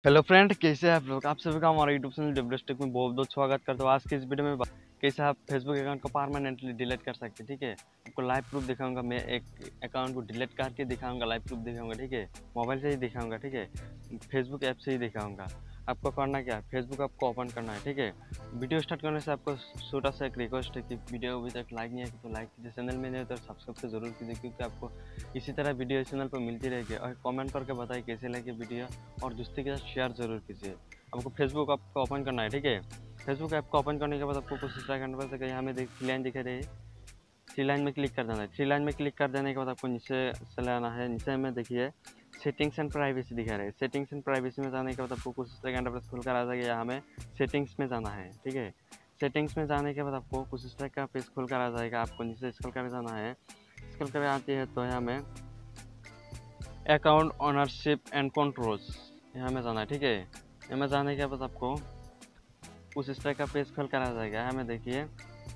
Hello friend, कैसे हैं आप लोग। आप सभी का हमारा यूट्यूब चैनल डेवलस्टिक में बहुत बहुत स्वागत करता हूँ। आज की इस वीडियो में कैसे आप फेसबुक अकाउंट को परमानेंटली डिलीट कर सकते हैं। ठीक है, आपको लाइव प्रूफ दिखाऊंगा। मैं एक अकाउंट को डिलीट करके दिखाऊंगा, लाइव प्रूफ दिखाऊंगा। ठीक है, मोबाइल से ही दिखाऊंगा। ठीक है, फेसबुक ऐप से ही दिखाऊंगा। आपको करना क्या है, फेसबुक आपको ओपन करना है। ठीक है, वीडियो स्टार्ट करने से आपको छोटा सा एक रिक्वेस्ट है कि वीडियो अभी तक लाइक नहीं है तो लाइक कीजिए, चैनल में नहीं है तो सब्सक्राइब तो जरूर कीजिए, क्योंकि आपको इसी तरह वीडियो इस चैनल पर मिलती रहेगी। और कमेंट करके बताइए कैसे लगे वीडियो, और दोस्तों के साथ शेयर जरूर कीजिए। आपको फेसबुक ऐप को ओपन करना है। ठीक है, फेसबुक ऐप को ओपन करने के बाद आपको कुछ इस तरह करना पड़ेगा। यहाँ में थ्री लाइन दिखाई दे, थ्री लाइन में क्लिक कर देना है। थ्री लाइन में क्लिक कर देने के बाद आपको नीचे चले आना है। नीचे में देखिए सेटिंग्स एंड प्राइवेसी दिखा रहे हैं। सेटिंग्स एंड प्राइवेसी में जाने के बाद आपको कुछ इस तरह का इंटरफेस खुलकर आ जाएगा। यहाँ में सेटिंग्स में जाना है। ठीक है, सेटिंग्स में जाने के बाद आपको कुछ इस तरह का पेज खुलकर आ जाएगा। आपको नीचे स्क्रॉल कर जाना है। स्क्रॉल कर आती है तो यहाँ में अकाउंट ओनरशिप एंड कंट्रोल्स, यहाँ में जाना है। ठीक है, यहाँ में जाने के बाद आपको कुछ इस तरह का पेज खुल कर आ जाएगा। यहाँ में देखिए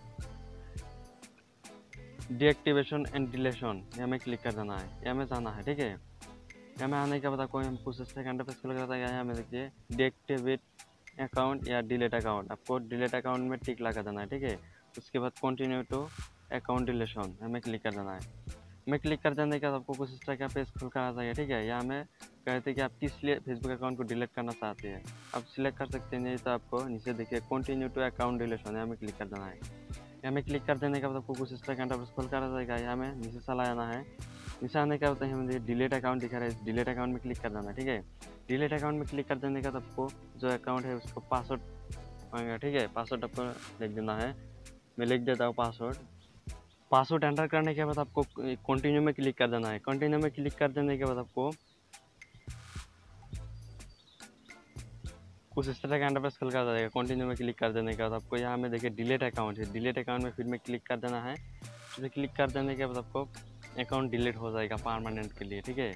डीएक्टिवेशन एंड डिलेशन, यहाँ में क्लिक कर देना है। यहाँ में जाना है। ठीक है, यहाँ में आने के बाद आपको कुछ इस तरह का इंटरफेस खुल कर आ जाएगा। यहाँ में देखिए डीएक्टिवेट अकाउंट या डिलीट अकाउंट, आपको डिलीट अकाउंट में टिक लगा देना है। ठीक है, उसके बाद कंटिन्यू टू अकाउंट डिलेशन, हमें क्लिक कर देना है। मैं क्लिक कर देने के बाद आपको कुछ इस तरह का पेज खुल कर आ जाएगा। ठीक है, यहाँ में कहते हैं कि आप किस लिए फेसबुक अकाउंट को डिलीट करना चाहते हैं, आप सिलेक्ट कर सकते हैं। नहीं तो आपको नीचे देखिए कंटिन्यू टू अकाउंट डिलीशन, यहाँ में क्लिक कर देना है। यहाँ में क्लिक कर देने के बाद आपको कुछ इस तरह का इंटरफेस खुल कर आ जाएगा। यहाँ में नीचे चला आना है। नीचे आने के बाद हमें डिलीट अकाउंट दिखा रहा है, डिलीट अकाउंट में क्लिक कर देना है। ठीक है, डिलीट अकाउंट में क्लिक कर देने के बाद आपको जो अकाउंट है उसको पासवर्ड मांगेगा। ठीक है, पासवर्ड आपको लिख देना है। मैं लिख देता हूँ पासवर्ड। पासवर्ड एंटर करने के बाद आपको कंटिन्यू में क्लिक कर देना है। कंटिन्यू में क्लिक कर देने के बाद आपको कुछ इस तरह का इंटरफेस खुल कर जाएगा। कंटिन्यू में क्लिक कर देने के बाद आपको यहाँ में देखिए डिलीट अकाउंट है, डिलीट अकाउंट में फिर में क्लिक कर देना है। फिर क्लिक कर देने के बाद आपको अकाउंट डिलीट हो जाएगा परमानेंट के लिए। ठीक है,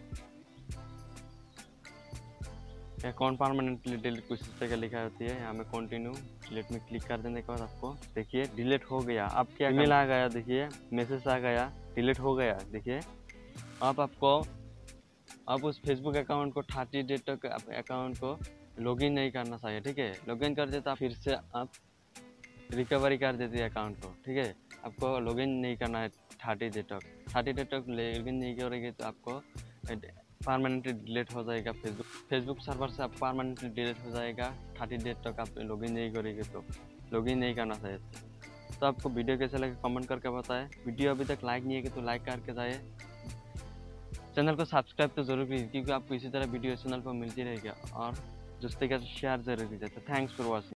अकाउंट परमानेंटली डिलीट कुछ इस तरह का लिखा होती है। यहाँ में कंटिन्यू डिलीट में क्लिक कर देने के बाद आपको देखिए डिलीट हो गया। अब क्या ईमेल आ गया, देखिए मैसेज आ गया, डिलीट हो गया। देखिए अब आपको अब उस फेसबुक अकाउंट को 30 डेज तक अकाउंट को लॉगिन नहीं करना चाहिए। ठीक है, लॉगिन कर देता फिर से आप रिकवरी कर देती है अकाउंट को। ठीक है, आपको लॉगिन नहीं करना है 30 डेज तक। 30 डेज तक लॉगिन नहीं करेंगे तो आपको परमानेंटली डिलीट हो जाएगा। फेसबुक सर्वर से आप परमानेंटली डिलीट हो जाएगा। 30 डेज तक आप लॉगिन नहीं करेंगे तो लॉगिन नहीं करना चाहिए। तो आपको वीडियो कैसे लगे कमेंट करके बताएं। वीडियो अभी तक लाइक नहीं है तो लाइक करके जाए, चैनल को सब्सक्राइब तो जरूर कीजिए, क्योंकि आपको इसी तरह वीडियो चैनल पर मिलती रहेगी। और दोस्तों के साथ शेयर जरूर कीजिए। तो थैंक्स फॉर वॉचिंग।